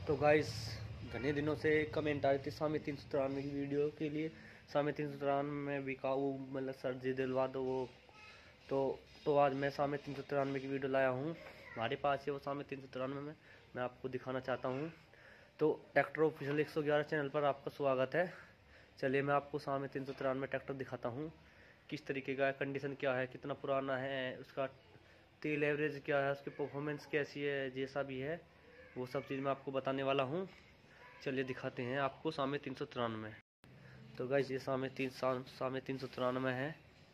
तो गाइस घने दिनों से कमेंट आ रही थी सामी 393 की वीडियो के लिए। सामी 393 में बिकाऊ मतलब सर्जी दिलवा दो वो। तो आज मैं सामी 393 की वीडियो लाया हूँ। हमारे पास है वो सामी 393 में मैं आपको दिखाना चाहता हूँ। तो ट्रैक्टर ऑफिशियल 111 चैनल पर आपका स्वागत है। चलिए मैं आपको सामी 393 ट्रैक्टर दिखाता हूँ, किस तरीके का है, कंडीशन क्या है, कितना पुराना है, उसका तेल एवरेज क्या है, उसकी परफॉर्मेंस कैसी है, जैसा भी है वो सब चीज़ मैं आपको बताने वाला हूँ। चलिए दिखाते हैं आपको सामी 393। तो गाइस ये सामी 393 है।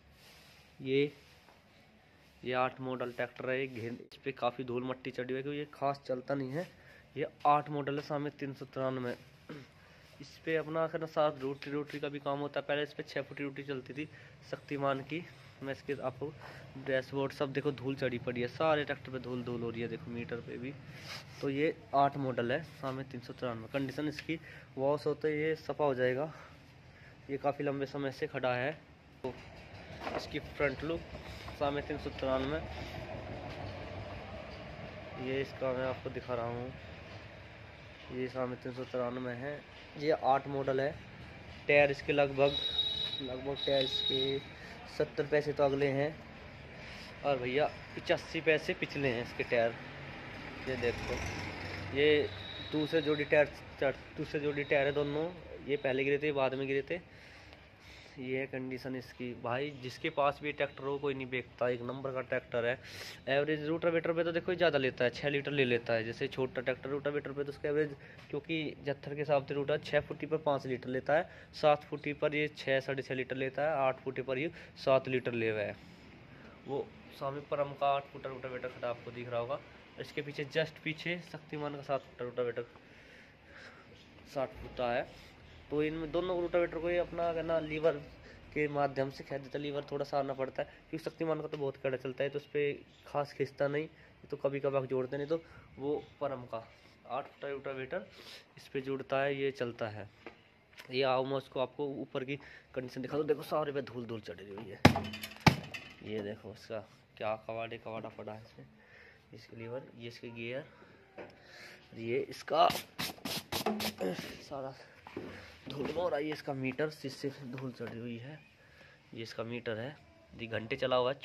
ये 8 मॉडल ट्रैक्टर है। इस पर काफ़ी धूल मट्टी चढ़ी हुई है क्योंकि ये खास चलता नहीं है। ये 8 मॉडल है सामी 393। इस पर अपना करना साथ रोटरी का भी काम होता है। पहले इस पर 6 फुटी रोटरी चलती थी शक्तिमान की। मैं इसके आपको डैशबोर्ड सब देखो धूल चढ़ी पड़ी है, सारे ट्रैक्टर पे धूल हो रही है, देखो मीटर पे भी। तो ये 8 मॉडल है सामी 393। कंडीशन इसकी वॉश होते ये सफ़ा हो जाएगा। ये काफ़ी लंबे समय से खड़ा है। तो इसकी फ्रंट लुक सामी 393। ये इसका मैं आपको दिखा रहा हूँ। ये सामी 393 है। ये 8 मॉडल है। टायर इसके लगभग टायर इसके 70 पैसे तो अगले हैं और भैया 85 पैसे पिछले हैं इसके टायर। ये देखो, ये दूसरे जोड़ी टायर है दोनों। ये पहले गिरे थे, बाद में गिरे थे। ये है कंडीशन इसकी। भाई जिसके पास भी ट्रैक्टर हो कोई नहीं बेचता, एक नंबर का ट्रैक्टर है। एवरेज रोटावेटर पे तो देखो ज़्यादा लेता है, 6 लीटर ले लेता है। जैसे छोटा ट्रैक्टर रोटावेटर पे तो उसका एवरेज, क्योंकि जत्थर के हिसाब से रोटा 6 फुटी पर 5 लीटर लेता है, 7 फुटी पर ये 6 साढ़े 6 लीटर लेता है, 8 फुटी पर ये 7 लीटर ले हुआ है। वो स्वामी परम का 8 फुटा रोटावेटर खड़ा आपको दिख रहा होगा। इसके पीछे जस्ट पीछे शक्तिमान का 7 फुटा रोटावेटर 60 फुटा है। तो इनमें दोनों रोटावेटर को ये अपना कहना लीवर के माध्यम से खींच देता। लीवर थोड़ा सारना पड़ता है क्योंकि शक्तिमान का तो बहुत कड़ा चलता है, तो उस पर खास खींचता नहीं, तो कभी कभार जोड़ते नहीं। तो वो परम का 8 फुटा रोटावेटर इस पर जुड़ता है, ये चलता है। ये आओ मैं उसको आपको ऊपर की कंडीशन दिखा दो। देखो सारे पे धूल चढ़ी हुई है। ये देखो इसका क्या कवाड़ा पड़ा है इसमें। इसके लीवर, ये इसके गियर, ये इसका सारा धूल हो रहा है। ये इसका मीटर जिससे धूल चढ़ी हुई है। ये इसका मीटर है। ये घंटे चला हुआ है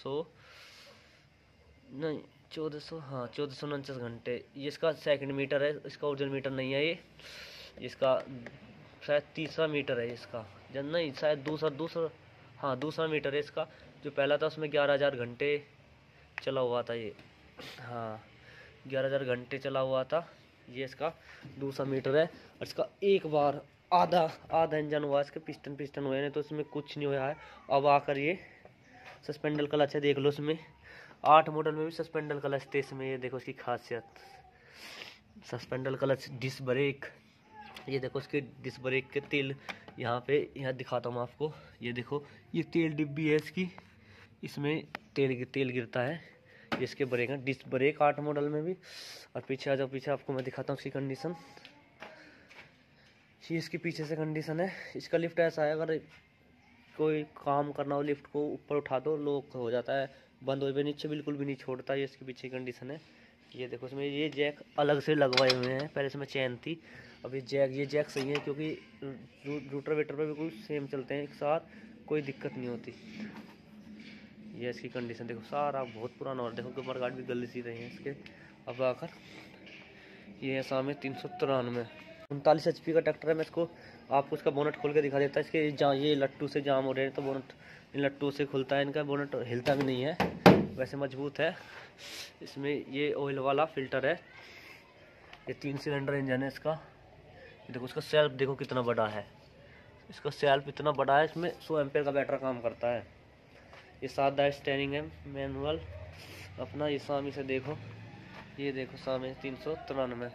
1449 घंटे। ये इसका सेकंड मीटर है, इसका ओरिजिनल मीटर नहीं है ये। इसका शायद तीसरा मीटर है इसका, जब नहीं शायद दूसरा मीटर है इसका। जो पहला था उसमें 11,000 घंटे चला हुआ था ये। हाँ 11,000 घंटे चला हुआ था। ये इसका दूसरा मीटर है। और इसका एक बार आधा इंजन हुआ, इसके पिस्टन हुए हैं, तो इसमें कुछ नहीं हुआ है। अब आकर ये सस्पेंडल क्लच है, देख लो इसमें 8 मॉडल में भी सस्पेंडल क्लच थे इसमें। ये देखो इसकी खासियत, सस्पेंडल क्लच, डिस्क ब्रेक। ये देखो इसके डिस्क ब्रेक के तेल यहाँ दिखाता हूँ आपको। ये देखो ये तेल डिब्बी है इसकी, इसमें तेल गिरता है। ये इसके ब्रेक है, डिस्क ब्रेक 8 मॉडल में भी। और पीछे आ जाओ, पीछे आपको मैं दिखाता हूँ इसकी कंडीशन। ये इसके पीछे से कंडीशन है। इसका लिफ्ट ऐसा है, अगर कोई काम करना हो लिफ्ट को ऊपर उठा दो लॉक हो जाता है, बंद हो, नीचे बिल्कुल भी नहीं छोड़ता। ये इसके पीछे कंडीशन है। ये देखो इसमें ये जैक अलग से लगवाए हुए हैं, पहले इसमें चैन थी। अब ये जैक सही है क्योंकि रोटावेटर पे बिल्कुल सेम चलते हैं एक साथ, कोई दिक्कत नहीं होती। ये इसकी कंडीशन देखो, सारा बहुत पुराना और देखो कमर गार्ड भी गल सी रहे हैं इसके। अब आकर ये है सामी 393 39 HP का ट्रैक्टर है। मैं इसको आपको इसका बोनट खोल के दिखा देता है। इसके जहाँ ये लट्टू से जाम हो रहे हैं तो बोनट इन लट्टू से खुलता है, इनका बोनट हिलता भी नहीं है, वैसे मजबूत है। इसमें ये ऑयल वाला फिल्टर है। ये 3 सिलेंडर इंजन है इसका। देखो इसका सेल्फ देखो कितना बड़ा है, इसका सेल्फ इतना बड़ा है, इसमें 100 एम्पेयर का बैटरी काम करता है। ये सादा स्टेयरिंग है मैनुअल अपना। ये सामी से देखो, ये देखो सामी 393।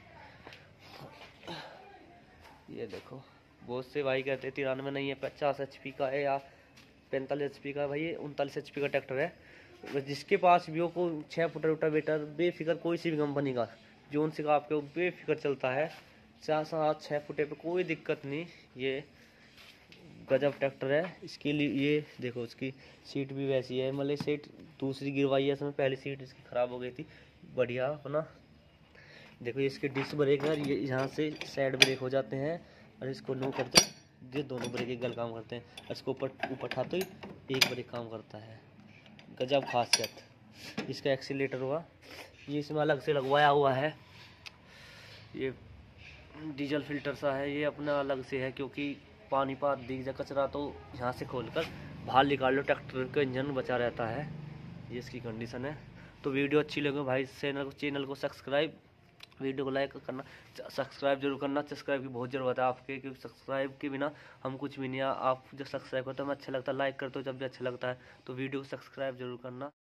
ये देखो बहुत से भाई कहते हैं 93 नहीं है, 50 HP का है या 45 HP का। भाई ये 39 HP का ट्रैक्टर है। जिसके पास भी हो को 6 फुट रोटावेटर बेफिक्र, कोई सी भी कंपनी का जोन से का आपके बेफिक्र चलता है। 4-7-6 फुटे पे कोई दिक्कत नहीं। ये गजब ट्रैक्टर है। इसके लिए ये देखो इसकी सीट भी वैसी है, मतलब सीट दूसरी गिरवाई है इसमें, पहली सीट इसकी ख़राब हो गई थी। बढ़िया अपना देखो ये इसके डिस्क ब्रेक है, ये यहाँ से साइड ब्रेक हो जाते हैं और इसको नो करते ये दोनों ब्रेक एक गल काम करते हैं। इसको ऊपर उठाते ही एक ब्रेक काम करता है। गजब खासियत। इसका एक्सीलेटर हुआ ये इसमें अलग से लगवाया हुआ है। ये डीजल फिल्टर सा है, ये अपना अलग से है क्योंकि पानी पात दिख जाए कचरा तो यहाँ से खोलकर बाहर निकाल लो, ट्रैक्टर का इंजन बचा रहता है। ये इसकी कंडीशन है। तो वीडियो अच्छी लगे भाई चैनल को सब्सक्राइब, वीडियो को लाइक करना, सब्सक्राइब जरूर करना। सब्सक्राइब की बहुत ज़रूरत है आपके, क्योंकि सब्सक्राइब के बिना हम कुछ भी नहीं। आप जब सब्सक्राइब करते हो हमें अच्छा लगता है, लाइक करते हो जब भी अच्छा लगता है। तो वीडियो को सब्सक्राइब जरूर करना।